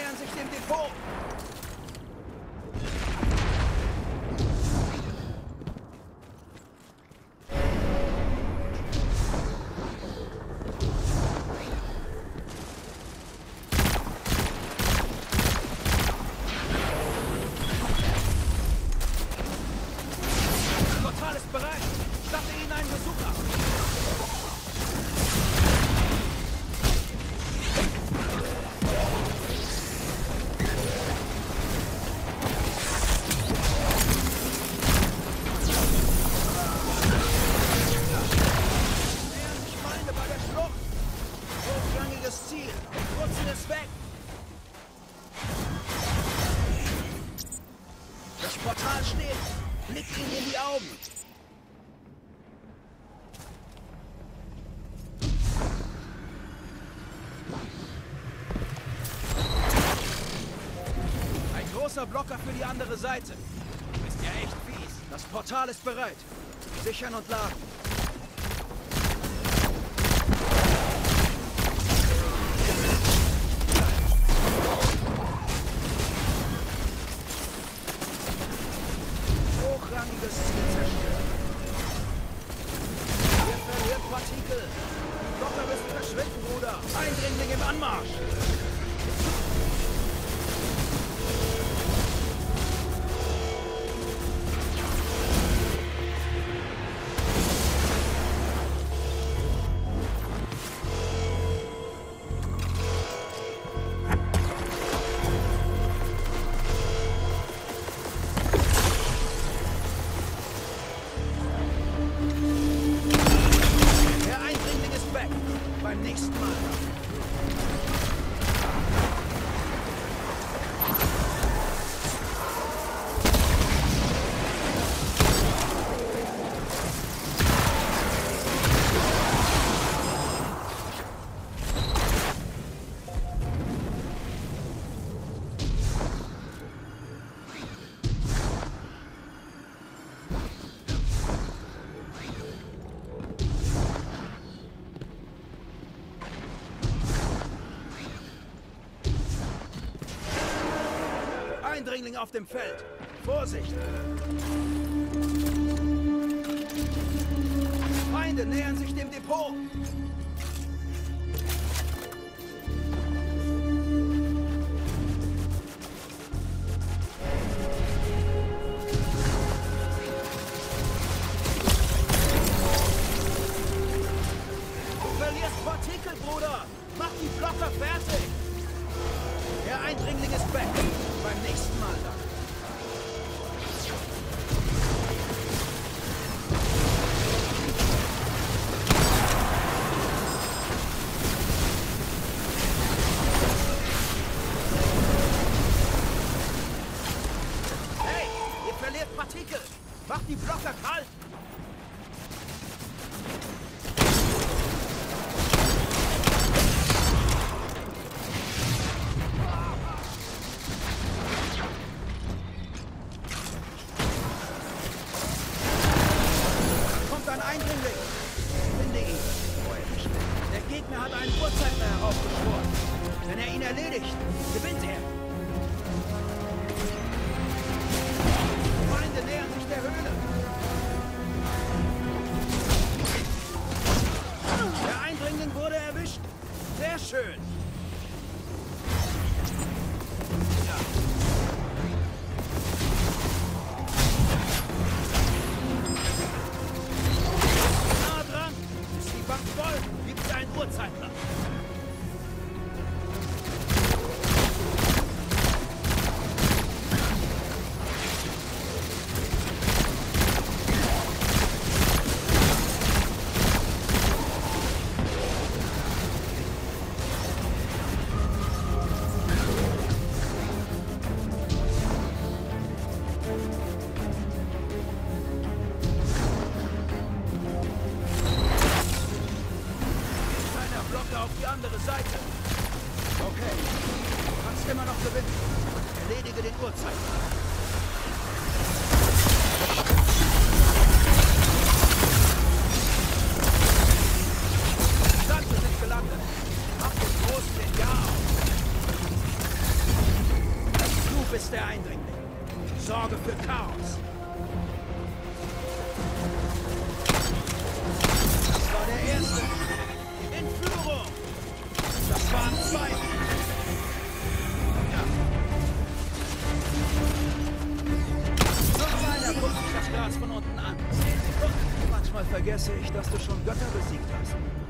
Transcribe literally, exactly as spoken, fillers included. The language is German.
nähern sich dem Depot. Blocker für die andere Seite. Du bist ja echt fies. Das Portal ist bereit. Sichern und laden. Hochrangiges Ziel zerstört. Ihr verliert Partikel. Die Blocker müssen verschwinden, Bruder. Eindringling im Anmarsch. Eindringling auf dem Feld. Vorsicht! Feinde nähern sich dem Depot. Du verlierst Partikel, Bruder! Mach die Blocker fertig! Der Eindringling ist back. Beim nächsten Mal dann. Hey, ihr verliert Partikel. Macht die Blocker kalt. Wenn er ihn erledigt, gewinnt er. Feinde nähern sich der Höhle. Der Eindringling wurde erwischt. Sehr schön. Ja. Nah dran. Ist die Bank voll? Gibt es einen Uhrzeitknopf? Auf die andere Seite. Okay. Du kannst immer noch gewinnen. Erledige den Uhrzeiger. Sande sind gelandet. Mach den großen den Ja auf. bist der Eindringling. Sorge für Chaos. Das war der Erste. In Führung. Das waren zwei. Ja. Noch einer guckt sich das Glas von unten an. Zehn Sekunden. Manchmal vergesse ich, dass du schon Götter besiegt hast.